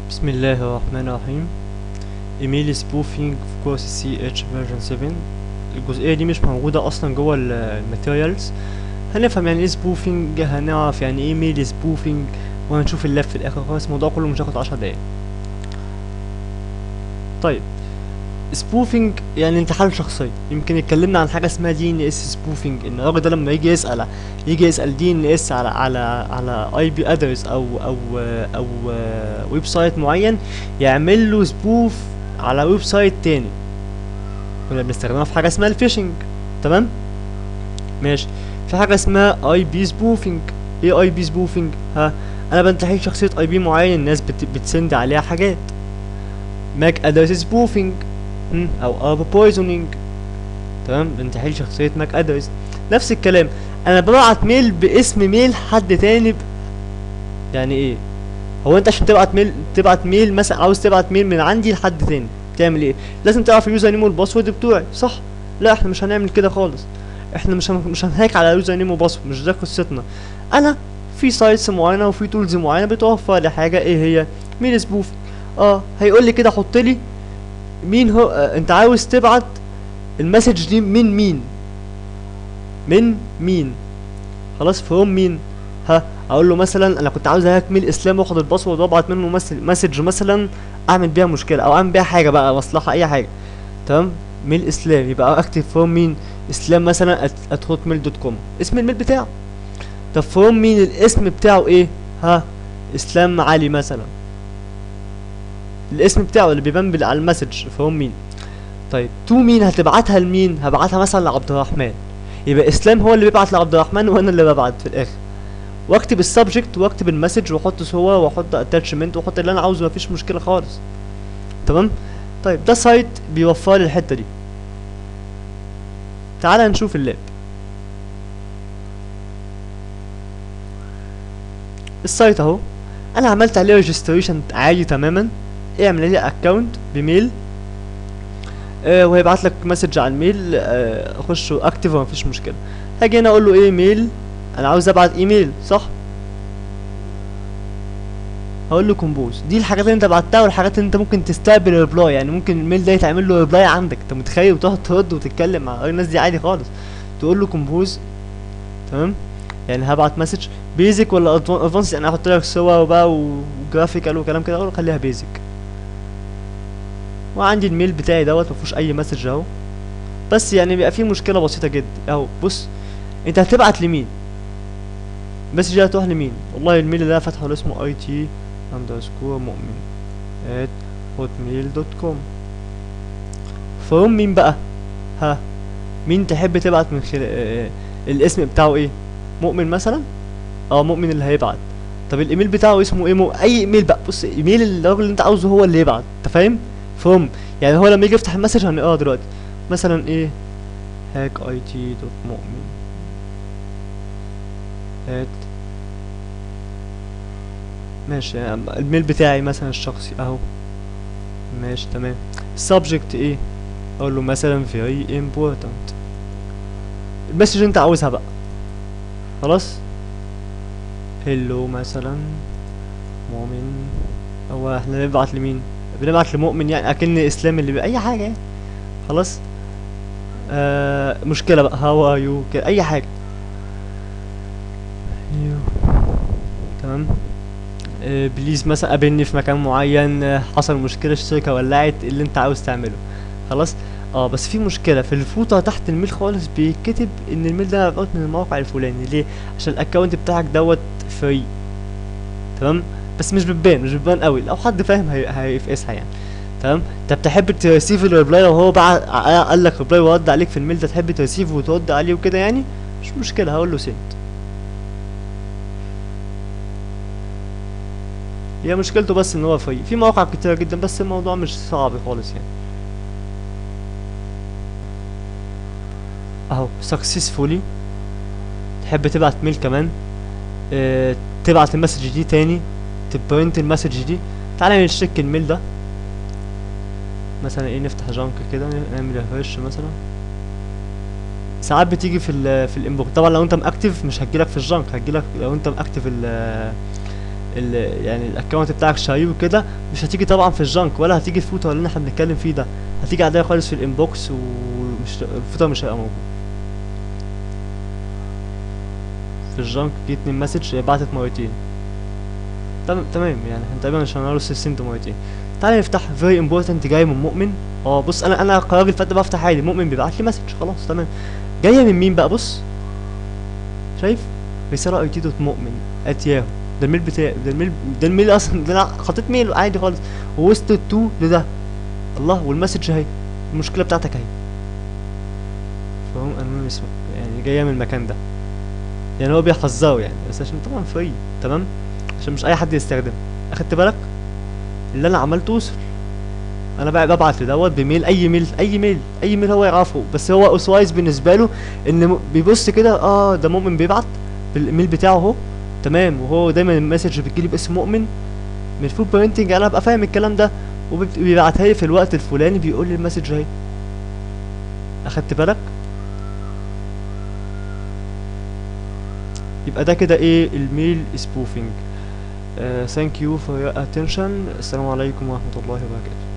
بسم الله الرحمن الرحيم. ايميل سبوفينج في كورس سي اتش فيرجن 7. الجزئيه دي مش موجوده اصلا جوه الماتيريالز. هنفهم يعني ايه سبوفينج، هنعرف يعني ايه ايميل سبوفينج، وهنشوف اللاب في الاخر خالص. الموضوع كله مش هياخد 10 دقايق. طيب، سبوفينج يعني انتحال شخصيه. يمكن اتكلمنا عن حاجه اسمها دي ان اس سبوفينج، ان الراجل ده لما يجي يسال دي ان اس على اي بي ادرس او ويب سايت معين، يعمل له سبوف على ويب سايت تاني. كنا بنستخدمها في حاجه اسمها الفيشنج. تمام، ماشي. في حاجه اسمها اي بي سبوفينج. ايه اي بي سبوفينج؟ انا بنتحل شخصيه اي بي معين، الناس بتسند عليها حاجات. ماك ادرس سبوفينج او اب بويزنينج. تمام، بنتحل شخصيه ماك ادرس. نفس الكلام، انا ببعت ميل باسم ميل حد تاني يعني ايه؟ هو انت عشان تبعت ميل مثلا، عاوز تبعت ميل من عندي لحد تاني، تعمل ايه؟ لازم تعرف اليوزر نيم والباسورد بتوعي، صح؟ لا، احنا مش هنعمل كده خالص. احنا مش هنهاك على اليوزر نيم وباسورد، مش ده قصتنا. انا في سايتس معينه وفي تولز معينه بتوفر لي حاجه، ايه هي؟ ميل سبوف. هيقول لي كده حط لي مين هو، انت عاوز تبعت المسج دي من مين. خلاص، فروم مين. اقول له مثلا انا كنت عاوز اهاك ميل اسلام، واخد الباسورد وابعت منه مسج مثلا، اعمل بيها مشكله او اعمل بيها حاجه بقى، مصلحه، اي حاجه. تمام، ميل اسلام، يبقى اكتب فروم مين؟ اسلام مثلا @hotmail.com، اسم الميل بتاعه. طب فروم مين؟ الاسم بتاعه ايه؟ اسلام علي مثلا، الاسم بتاعه اللي بيبان على المسج، فروم مين. طيب تو مين؟ هتبعتها لمين؟ هبعتها مثلا لعبد الرحمن، يبقى اسلام هو اللي بيبعت لعبد الرحمن وانا اللي ببعت في الاخر. واكتب السبجكت واكتب المسج واحط صور واحط اتاتشمنت واحط اللي انا عاوزه، مفيش مشكله خالص. تمام. طيب ده سايت بيوفر لي الحته دي. تعالى نشوف اللاب. السايت اهو، انا عملت عليه ريجستريشن عادي تماما. اعمل لي اكونت بميل، وهيبعت لك مسج على الميل، اخش اكتف ومفيش مشكله. هاجي هنا اقول له ايه؟ ميل، انا عاوز ابعت ايميل، صح؟ هقول له كومبوز. دي الحاجات اللي انت بعتها والحاجات اللي انت ممكن تستقبل ريبلاي، يعني ممكن الميل ده يتعمل له ريبلاي عندك، انت متخيل؟ وتقعد ترد وتتكلم مع الناس دي عادي خالص. تقول له كومبوز. تمام، يعني هبعت مسج بيزك ولا ادفانس، يعني احط لك صور بقى وجرافيكال وكلام كده، اقول له خليها بيزك. وعندي الميل بتاعي دوت مفيهوش اي مسج اهو، بس يعني بيبقى فيه مشكله بسيطه جدا اهو. بص، انت هتبعت لمين؟ المسج دي هتروح لمين؟ والله الميل اللي انا فاتحه اللي اسمه it_مؤمن@hotmail.com. فروم مين بقى؟ مين تحب تبعت من خلال الاسم بتاعه ايه؟ مؤمن مثلا. مؤمن اللي هيبعت. طب الايميل بتاعه اسمه ايه؟ اي ايميل بقى. بص، ايميل الراجل اللي انت عاوزه هو اللي يبعت، انت فاهم؟ فروم، يعني هو لما يجي يفتح المسج هنقراه دلوقتي. مثلا ايه؟ hackit.مؤمن ماشي، يعني الميل بتاعي مثلا الشخصي اهو. ماشي تمام. subject ايه؟ اقول له مثلا very important. المسج اللي انت عاوزها بقى. خلاص، هلو مثلا مؤمن. هو احنا بنبعت لمين؟ بنبعت لمؤمن، يعني اكن اسلام اللي اي حاجه يعني. خلاص، مشكله بقى، هاو ار يو كده، اي حاجه. تمام. بليز مثلا قابلني في مكان معين، حصل مشكله، الشركه ولعت، اللي انت عاوز تعمله. خلاص. بس في مشكله في الفوطه تحت الميل خالص، بيتكتب ان الميل ده مبعوت من الموقع الفلاني. ليه؟ عشان الاكونت بتاعك دوت فري. تمام، بس مش بتبان قوي، لو حد فاهم هيفقسها يعني. تمام. انت بتحب تريسيف الريبلاي، لو هو بقى قال لك ريبلاي ورد عليك في الميل ده، تحب تريسيف وترد عليه وكده يعني، مش مشكله، هقول له سنت. هي مشكلته بس ان هو فري، في مواقع كتيره جدا، بس الموضوع مش صعب خالص يعني. اهو successfully. تحب تبعت ميل كمان، تبعت المسج دي تاني، تبرنت المسج دي. تعالى نشيك الميل ده مثلا، ايه، نفتح جانك كده، نعمل ريفرش مثلا. ساعات بتيجي في الانبوكس. طبعا لو انت ماكتف مش هتجيلك في الجانك، هتجيلك لو انت ماكتف يعني الاكونت بتاعك شهير وكده، مش هتيجي طبعا في الجنك، ولا هتيجي في فوتر اللي احنا بنتكلم فيه ده، هتيجي عادية خالص في الانبوكس، ومش الفوتر مش هيبقى موجود. في الجنك جيتني المسج بعتت مرتين. تمام، يعني احنا تقريبا مش هنعرف سند مرتين. تعالى نفتح very important جاي من مؤمن. بص، انا كراجل فات بفتح عادي، مؤمن بيبعت لي مسج، خلاص تمام. جايه من مين بقى؟ بص، شايف رساله اي تي دوت مؤمن @yahoo. ده الميل بتاعي، ده الميل اصلا، ده انا حطيت ميل عادي خالص، ووصلت تو لده. الله، والمسج اهي، المشكله بتاعتك اهي. فهم انا اسمه يعني جايه من المكان ده، يعني هو بيحذره يعني، بس عشان طبعا فري، تمام، عشان مش اي حد يستخدم. اخدت بالك اللي انا عملته؟ وصل. انا بقى ببعت لدوت بميل، اي ميل هو يعرفه، بس هو اسوايز بالنسبه له ان بيبص كده، ده مؤمن بيبعت بالايميل بتاعه اهو، تمام، وهو دايما المسج بتجيلي باسم مؤمن من الفود برينتنج، انا ابقى فاهم الكلام ده، وبيبعتها لي في الوقت الفلاني، بيقول لي المسج اهي. اخدت بالك؟ يبقى ده كده ايه الميل سبوفينج. thank you for your attention. السلام عليكم ورحمة الله وبركاته.